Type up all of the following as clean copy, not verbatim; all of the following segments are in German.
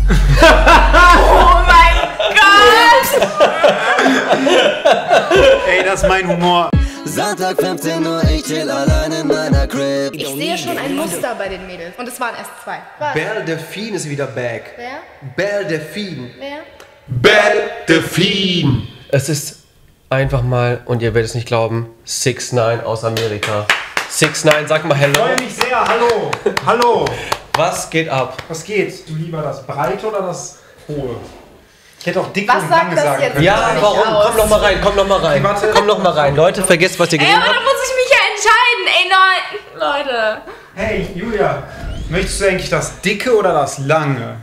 Oh mein Gott! Ey, das ist mein Humor. Sonntag 15 Uhr, ich chill allein in meiner Crib. Ich sehe schon ein Muster bei den Mädels. Und es waren erst 2. Was? Belle Delphine ist wieder back. Wer? Belle Delphine. Wer? Belle Delphine. Es ist einfach mal, und ihr werdet es nicht glauben, 6ix9ine aus Amerika. 6ix9ine, sag mal hello. Ich freue mich sehr. Hallo. Hallo. Was geht ab? Was geht? Du lieber das Breite oder das Hohe? Ich hätte auch dick Was und sagt lange das sagen jetzt? können. Ja, nicht warum? aus. Komm noch mal rein, komm noch mal rein. Warte. Komm noch mal rein. Leute, vergesst, was ihr Ey, gesehen aber da habt. muss ich mich ja entscheiden. Ey, nein, Leute. Hey, Julia. Möchtest du eigentlich das dicke oder das lange?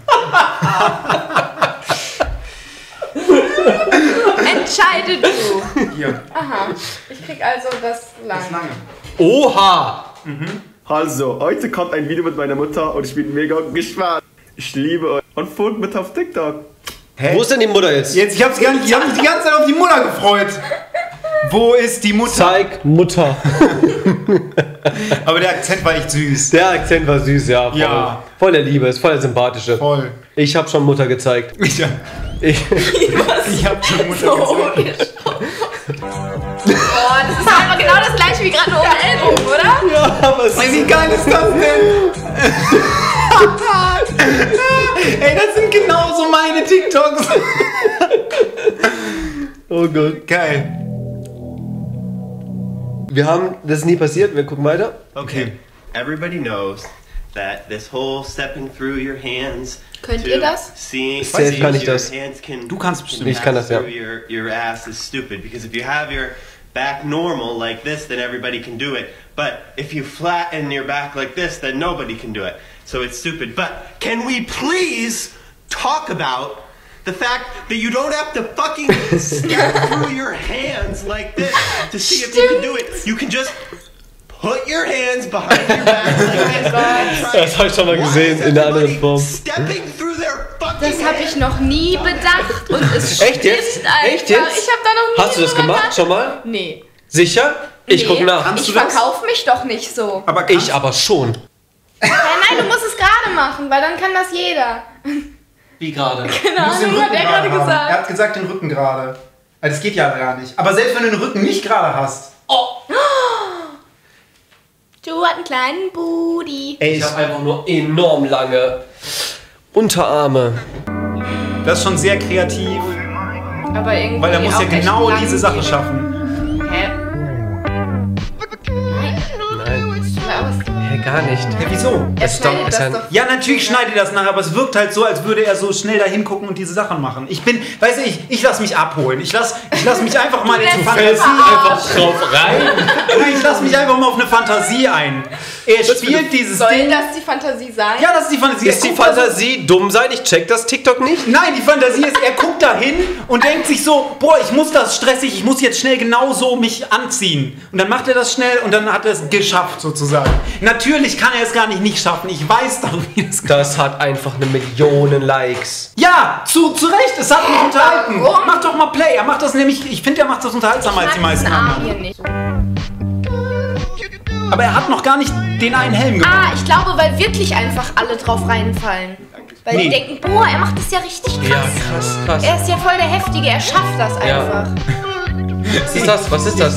Entscheide du. Hier. Aha. Ich krieg also das Das lange. lange. Oha! Also, heute kommt ein Video mit meiner Mutter und ich bin mega gespannt. Ich liebe euch und folgt mit auf TikTok. Hä? Wo ist denn die Mutter jetzt? Jetzt, ich hab mich die ganze Zeit auf die Mutter gefreut. Wo ist die Mutter? Zeig Mutter. Aber der Akzent war echt süß. Der Akzent war süß, ja. Voll, Ja. voll der Liebe, ist voll der sympathische. Voll. Ich hab schon Mutter gezeigt. Ich hab schon Mutter So gezeigt. Boah, das ist einfach genau das gleiche wie gerade nur um den Ellbogen, oder? Ja, aber es Ey, wie geil ist das denn? Ey, das sind genauso meine TikToks. Oh Gott. Geil. Wir haben, das ist nie passiert, wir gucken weiter. Okay. Everybody knows that this whole stepping through your hands. Könnt ihr das? Seeing Safe kann ich your das. hands can, Du kannst bestimmt. Ich kann das, ja. through your ass is stupid because if you have your back normal like this, then everybody can do it. But if you flatten your back like this, then nobody can do it. So it's stupid. But can we please talk about the fact that you don't have to fucking step through your hands like this to see if you can do it. You can just put your hands behind your back like this. Das habe ich schon mal gesehen in der anderen Form. Stepping through their fucking Das habe ich noch nie bedacht und es Echt stimmt jetzt? einfach. Echt jetzt? Ich habe da noch nie Hast du das drüber gemacht schon mal? Nee. Sicher? Ich Nee, guck nach. Kannst Ich du das? verkaufe mich doch nicht so. Aber Ich aber schon. Ja, nein, du musst es gerade machen, weil dann kann das jeder. Wie gerade? Keine musst den Ahnung, hat Rücken er gerade haben. Er gesagt. hat gesagt, den Rücken gerade. Also das geht ja gar nicht. Aber selbst wenn du den Rücken nicht gerade hast. Du hast einen kleinen Booty. Ey, Ich habe einfach nur enorm lange Unterarme. das ist schon sehr kreativ. Aber irgendwie Weil er muss ja auch echt genau lang diese Sache gehen. schaffen. Hä? Nein, Aber hä, gar nicht. Ja, wieso? er ist doch- schneidet ist das ein- doch. Ja, natürlich schneidet er das nachher, aber es wirkt halt so, als würde er so schnell da hingucken und diese Sachen machen. Weißt du, ich lass mich abholen. Ich lass mich einfach mal in die lässt Fantasie dich Einfach drauf rein. Nein, ich lass mich einfach mal auf eine Fantasie ein. Er spielt dieses Soll Ding. das die Fantasie sein? Ja, das ist die Fantasie. Ist Er die guckt da so- Fantasie dumm sein? Ich check das TikTok nicht. Nein, die Fantasie ist, er guckt da hin und denkt sich so, boah, ich muss das stressig, ich muss jetzt schnell genau so mich anziehen. Und dann macht er das schnell und dann hat er es geschafft sozusagen. Natürlich kann er es gar nicht schaffen. Ich weiß doch, wie es geht. Das hat einfach eine Million Likes. Ja, zu Recht, es hat mich unterhalten. Warum? Mach doch mal Play. Er macht das nämlich, ich finde, er macht das unterhaltsamer als die meisten Arm anderen. hier nicht. Aber er hat noch gar nicht den einen Helm gemacht. Ah, ich glaube, weil wirklich einfach alle drauf reinfallen. Weil die Nee. denken, boah, er macht das ja richtig krass. Ja, krass, krass. Er ist ja voll der Heftige, er schafft das Ja. einfach. Was ist das? Was ist das?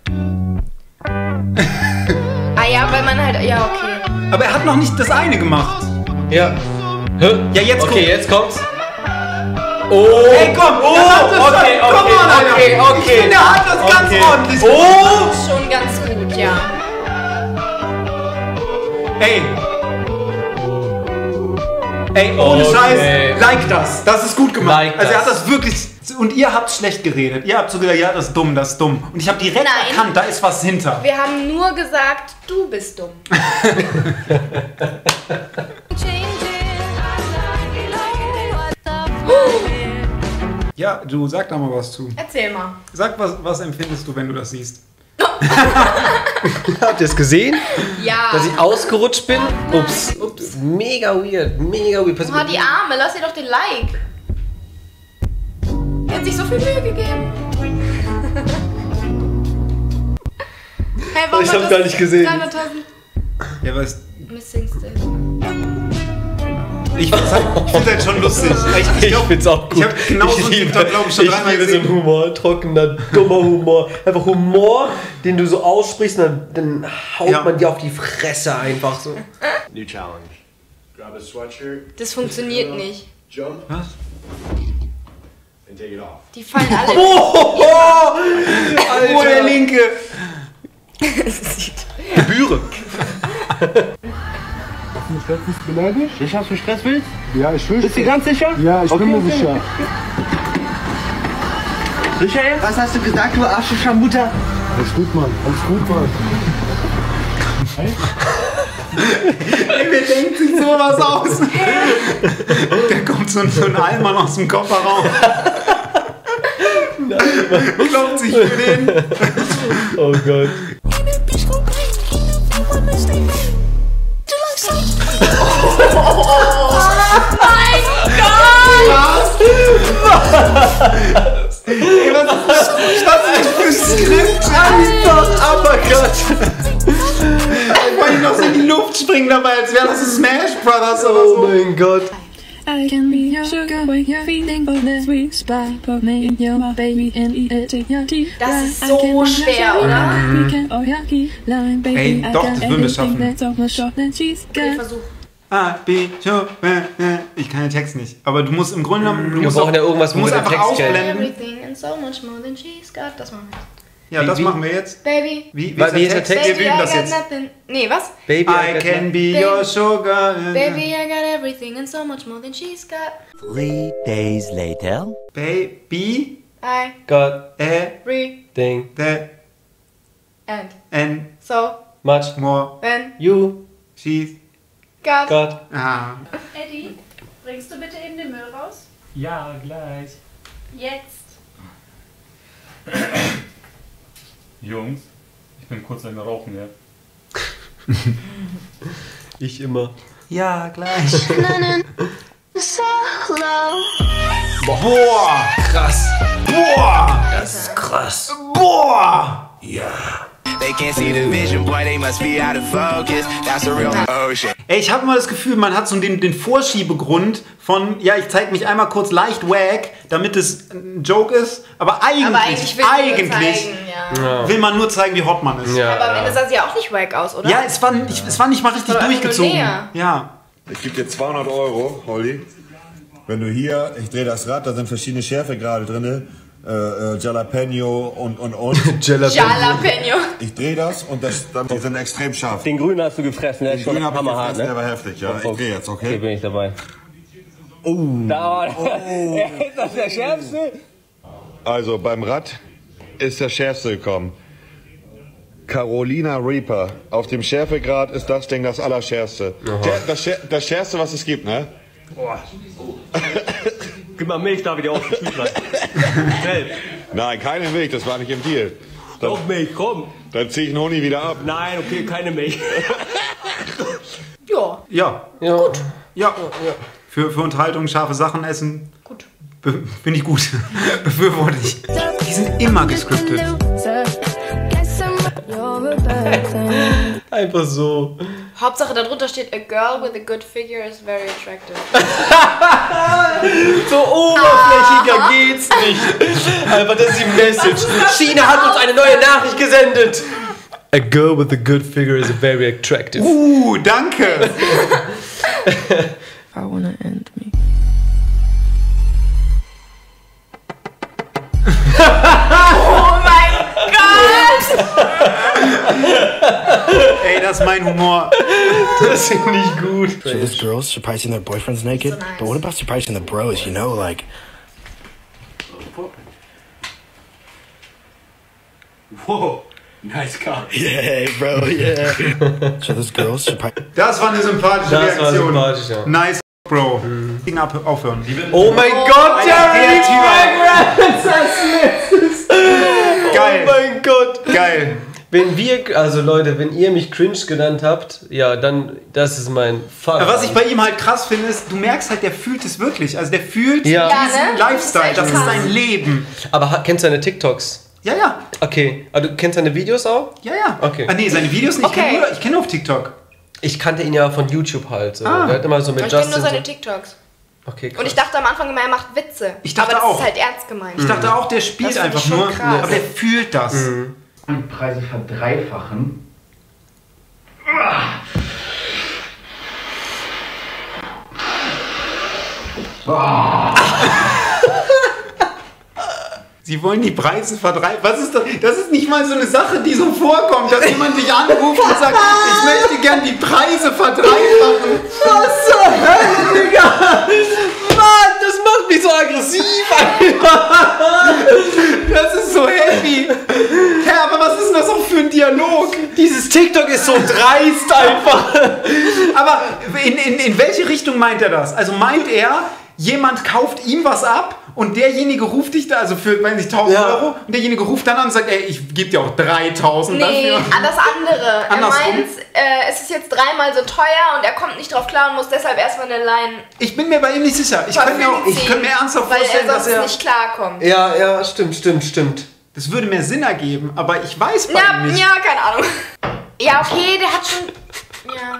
Ah ja, weil man halt, ja, okay. Aber er hat noch nicht das eine gemacht. Ja. Hä? Ja, jetzt Okay, guck. jetzt kommt's. Oh! Hey, komm! Oh! das hat das Okay, schon. Come on, Alter. okay, okay. Ich finde, er hat das ganz Okay. ordentlich Oh! Schon ganz gut, ja. Ey, ohne Okay. Scheiß, like das. Das ist gut gemacht. Like also er hat das. das wirklich... Und ihr habt schlecht geredet. Ihr habt so gesagt, ja, das ist dumm, das ist dumm. Und ich habe direkt Nein. erkannt, da ist was hinter. Wir haben nur gesagt, du bist dumm. Ja, du sag da mal was zu. Erzähl mal. Sag, was empfindest du, wenn du das siehst? Habt ihr es gesehen? Ja. Dass ich ausgerutscht bin? Ups. Ups. Mega weird. Mega weird. Pass Oh, die Arme, lass ihr doch den Like. Er hat sich so viel Mühe gegeben. Hey, warum Ich hat hab's das gar nicht gesehen. 300.000 Ja, weißt Missing Still. Ich finde das schon lustig. Ich find's auch gut. Ich habe genauso einen TikTok, glaube ich, schon dreimal liebe so gesehen. einen Humor, trockener, dummer Humor. Einfach Humor, den du so aussprichst und dann haut man dir auf die Fresse einfach so. New challenge. Grab a sweatshirt, Das funktioniert nicht. jump, Was? and take it off. Die fallen alle. Oh, der Linke. Gebühren. Ich hast du Stress willst? Ja, ich will. Bist du ganz sicher? Ja, ich bin mir sicher. Michael? Was hast du gesagt, du Arschlochmutter? Alles gut, Mann. Alles gut, Mann. Wer denkt sich sowas aus? Da kommt so ein Allmann aus dem Kofferraum. Klopft sich für den. Oh Gott. Ey, was ist für ein Skript? Einfach Uppercut. Wollte ich noch so in die Luft springen dabei, als wäre das so Smash Brothers oder Oh so. mein Gott. I can be your sugar when you're feeling for the sweet spot for me and you're my baby and eat it in your teeth. Das ist so schwer, oder? Ey, doch, das würden wir schaffen. Ich versuche. Ich kann den Text nicht. Aber du musst im Grunde genommen. Wir brauchen ja irgendwas, du wo musst wir den einfach Text kennen. ausblenden. Everything and so much more than she's got. Das machen wir jetzt. Ja, das Wie- machen wir jetzt. Baby. Wie ist Wie der ist Text? der Text? Wir Baby, üben I das got jetzt. nothing. Nee, was? Baby, I can be your sugar. Baby, I got everything and so much more than she's got. 3 days later. Baby, I got everything thing and so much more. when you She's got. got. Ah. Eddie, bringst du bitte eben den Müll raus? Ja, gleich. Jetzt. Jungs, ich bin kurz ein Rauchen, ja. Ich immer. Ja, gleich. Boah, krass. Boah, Das ist krass. boah. They can't see the vision, boy, they must be out of focus. That's a real ocean. Ey, ich habe mal das Gefühl, man hat so den Vorschiebegrund von, ja, ich zeige mich einmal kurz leicht wack, damit es ein Joke ist, aber eigentlich, will ich nur zeigen, ja. will man nur zeigen, wie hot man ist. Ja. Aber am Ende sah sie ja auch nicht wack aus, oder? Ja, es war nicht mal richtig Aber einfach nur durchgezogen. näher. Ja. Ich gebe dir 200 €, Holly. Wenn du hier, ich drehe das Rad, da sind verschiedene Schärfegrade drin. Jalapeno und. Jalapeno. Ich drehe das und die sind extrem scharf. Den grünen hast du gefressen, der ist Den schon grünen habe ich hammerhart, gefressen, der ne? war heftig, ja. Ich drehe jetzt, Okay, okay? bin ich dabei. Da, ist das der schärfste? Also beim Rad ist der schärfste gekommen. Carolina Reaper. Auf dem Schärfegrad ist das Ding das Allerschärfste. Das Schärfste, was es gibt, ne? Gib mal Milch da wieder auf den Spielplatz. Schnell. Nein, keine Milch, das war nicht im Deal. Doch Milch, komm. Dann ziehe ich den Honig wieder ab. Nein, okay, keine Milch. Ja. Ja. Ja. Gut. Ja. Für Unterhaltung, scharfe Sachen essen. Gut. Finde ich gut. Befürworte ich. Die sind immer gescriptet. Einfach so. Hauptsache darunter steht, a girl with a good figure is very attractive. So oberflächiger geht's nicht. Einfach, das ist die Message. China hat uns eine neue Nachricht gesendet. A girl with a good figure is very attractive. Danke. I wanna end me. Oh mein Gott! Ey, das ist mein Humor. Das ist nicht gut. So this girl's surprising their boyfriends naked, So nice. but what about surprising the bros, you know, like... Whoa, nice car. Yeah, bro, yeah. So this girl's surprising... Das war eine sympathische Das war Reaktion. sympathisch, ja. Nice, Bro. Ding aufhören. Oh mein Gott, der Jerry Typ. Geil. Oh mein Gott. Geil. Wenn wir, also Leute, wenn ihr mich cringe genannt habt, ja, dann, das ist mein Fuck. Was ich bei ihm halt krass finde, ist, du merkst halt, der fühlt es wirklich. Also der fühlt Ja. diesen Ja, ne? Lifestyle. Das ist krass. sein Leben. Aber kennst du seine TikToks? Ja, ja. Okay. Aber du kennst seine Videos auch? Ja, ja. Okay. Ah, nee, seine Videos nicht. Okay. Ich kenne nur auf TikTok. Ich kannte ihn ja von YouTube halt. So. Der hat immer so mit Ich kenne Justin. nur seine TikToks. Okay, krass. Und ich dachte am Anfang immer, er macht Witze. Ich dachte aber das auch. ist halt ernst gemeint. Ich dachte auch, der spielt Das find ich einfach schon nur, krass. aber der fühlt das. Die Preise verdreifachen. Sie wollen die Preise verdreifachen. Was ist das? Das ist nicht mal so eine Sache, die so vorkommt, dass jemand dich anruft und sagt, ich möchte gern die Preise verdreifachen. Was zur Hölle, Digga? Mann, das macht mich so aggressiv einfach. Das ist so heavy. Hä, aber was ist denn das auch für ein Dialog? Dieses TikTok ist so dreist einfach. Aber in welche Richtung meint er das? Also meint er, jemand kauft ihm was ab und derjenige ruft dich da, also für, weiß nicht, 1.000 Euro, und derjenige ruft dann an und sagt, ey, ich gebe dir auch 3.000 Nee, dafür. das andere. Andersrum. Er meint, es ist jetzt 3-mal so teuer und er kommt nicht drauf klar und muss deshalb erstmal eine Line. Ich bin mir bei ihm nicht sicher. Ich könnte mir ernsthaft vorstellen, weil er dass sonst er nicht klarkommt. Ja, stimmt. Das würde mehr Sinn ergeben, aber ich weiß bei ihm nicht. Ja, keine Ahnung. Ja, okay, der hat schon... Ja.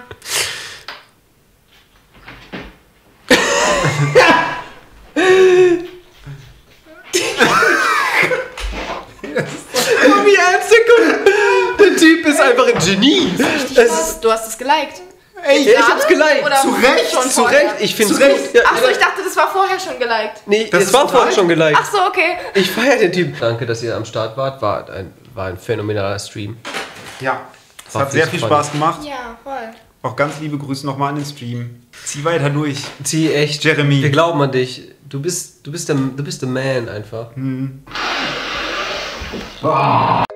Wie ernst der kommt. Der Typ ist einfach ein Genie. Du hast es geliked. Ey, ich hab's geliked. Oder Zu Recht. Zu Recht. Ich find's gut. Ja, Achso, ich dachte, das war vorher schon geliked. Nee, Das es ist war total- vorher schon geliked. Achso, okay. Ich feiere den Typ. Danke, dass ihr am Start wart. War ein phänomenaler Stream. Ja, es War hat sehr viel viel Fun. Spaß gemacht. Ja, voll. Auch ganz liebe Grüße nochmal an den Stream. Zieh weiter durch. Zieh echt. Jeremy. Wir glauben an dich. Du bist der Man einfach.